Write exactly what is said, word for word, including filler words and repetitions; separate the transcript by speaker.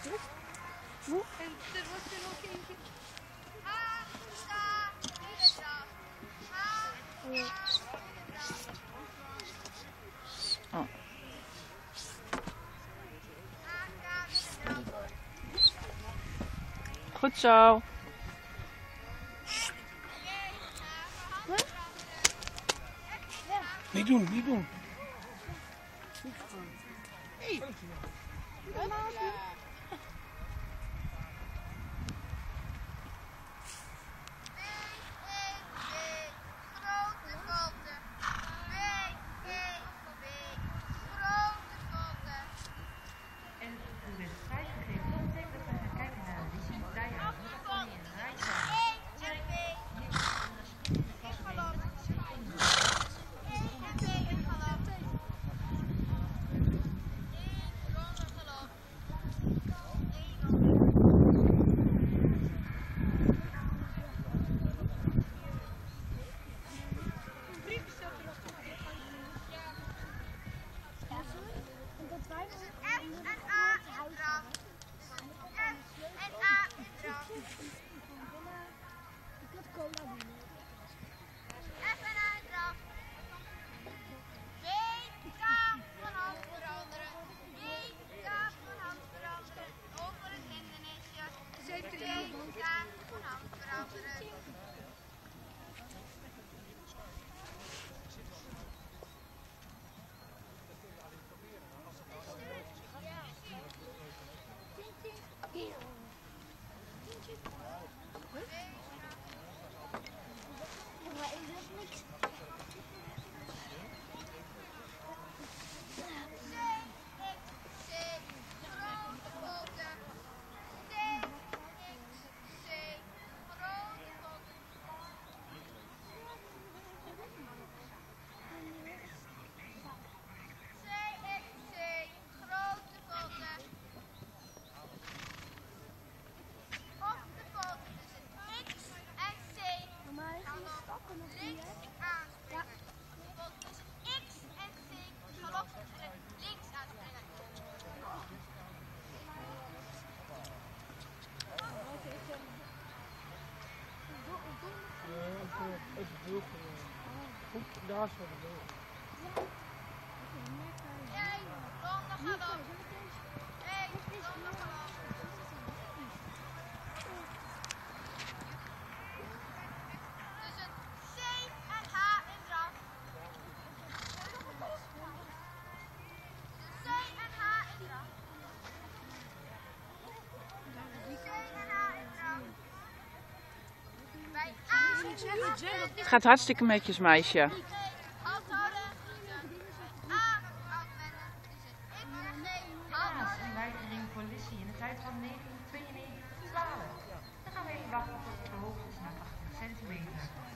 Speaker 1: En er was er nog eentje.
Speaker 2: Oh. Goed zo.
Speaker 3: Niet doen, niet doen.
Speaker 1: Hey.
Speaker 3: Daar is wat de beeld.
Speaker 1: Hey, ronde galop. Hey, ronde galop. Tussen C en H in draf. C en H in draf. C en H in draf. Bij A.
Speaker 2: Het gaat hartstikke netjes, meisje.
Speaker 4: Politie in de tijd van negentien tweeënnegentig twaalf. Dan gaan we even wachten tot het verhoogd is naar achttien centimeter.